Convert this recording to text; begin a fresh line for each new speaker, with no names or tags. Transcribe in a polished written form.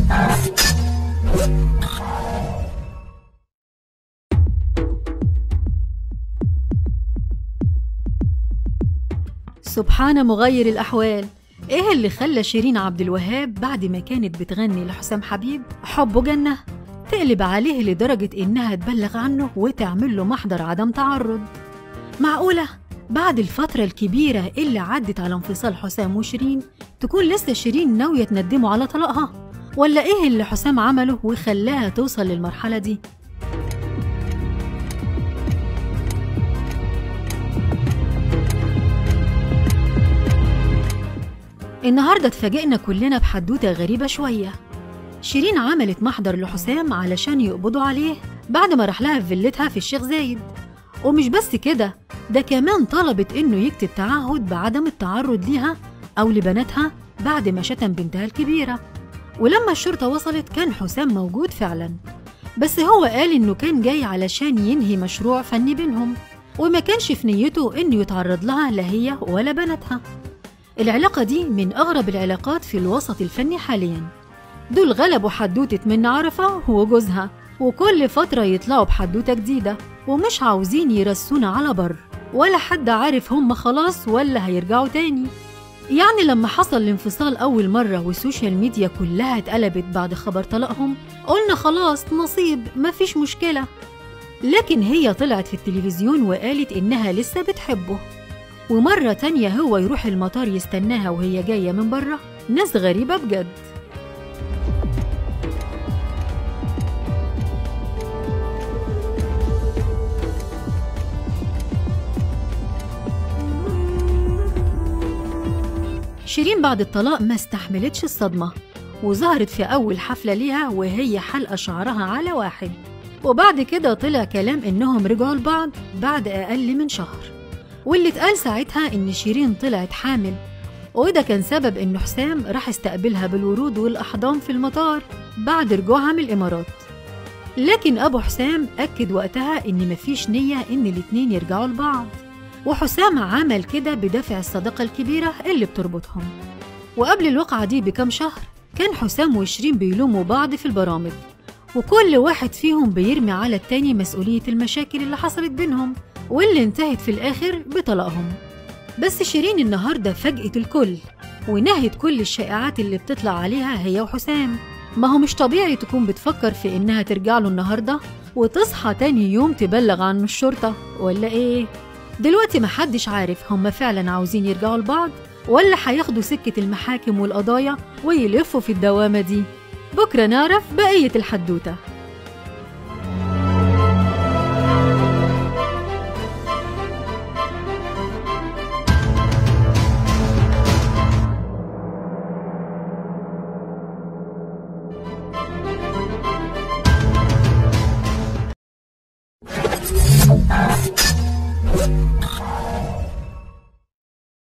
سبحان مغير الأحوال. إيه اللي خلى شيرين عبد الوهاب بعد ما كانت بتغني لحسام حبيب حبه جنة تقلب عليه لدرجة إنها تبلغ عنه وتعمل له محضر عدم تعرض؟ معقولة بعد الفترة الكبيرة اللي عدت على انفصال حسام وشيرين تكون لسه شيرين ناوية تندمه على طلاقها؟ ولا إيه اللي حسام عمله وخلاها توصل للمرحلة دي؟ النهاردة اتفاجئنا كلنا بحدوتة غريبة شوية. شيرين عملت محضر لحسام علشان يقبضوا عليه بعد ما راح لها في فيلتها في الشيخ زايد، ومش بس كده، ده كمان طلبت إنه يكتب تعهد بعدم التعرض ليها أو لبناتها بعد ما شتم بنتها الكبيرة. ولما الشرطة وصلت كان حسام موجود فعلا، بس هو قال إنه كان جاي علشان ينهي مشروع فني بينهم، وما كانش في نيته إنه يتعرض لها لا هي ولا بناتها. العلاقة دي من أغرب العلاقات في الوسط الفني حالياً. دول غلبوا حدوتة منى عرفة وجوزها، وكل فترة يطلعوا بحدوتة جديدة ومش عاوزين يرسونا على بر، ولا حد عارف هم خلاص ولا هيرجعوا تاني. يعني لما حصل الانفصال أول مرة والسوشيال ميديا كلها اتقلبت بعد خبر طلاقهم قلنا خلاص نصيب مفيش مشكلة، لكن هي طلعت في التلفزيون وقالت إنها لسه بتحبه، ومرة تانية هو يروح المطار يستناها وهي جاية من بره. ناس غريبة بجد. شيرين بعد الطلاق ما استحملتش الصدمة، وظهرت في أول حفلة ليها وهي حلقة شعرها على واحد، وبعد كده طلع كلام إنهم رجعوا لبعض بعد أقل من شهر، واللي اتقال ساعتها إن شيرين طلعت حامل، وده كان سبب إن حسام راح استقبلها بالورود والأحضان في المطار بعد رجوعها من الإمارات. لكن أبو حسام أكد وقتها إن مفيش نية إن الاتنين يرجعوا لبعض، وحسام عمل كده بدافع الصداقة الكبيرة اللي بتربطهم. وقبل الوقعة دي بكام شهر كان حسام وشيرين بيلوموا بعض في البرامج، وكل واحد فيهم بيرمي على التاني مسؤولية المشاكل اللي حصلت بينهم واللي انتهت في الآخر بطلاقهم. بس شيرين النهاردة فاجأت الكل ونهت كل الشائعات اللي بتطلع عليها هي وحسام. ما هو مش طبيعي تكون بتفكر في إنها ترجع له النهاردة وتصحى تاني يوم تبلغ عنه الشرطة، ولا إيه؟ دلوقتي محدش عارف هم فعلا عاوزين يرجعوا لبعض ولا هياخدوا سكة المحاكم والقضايا ويلفوا في الدوامة دي. بكرة نعرف بقية الحدوتة.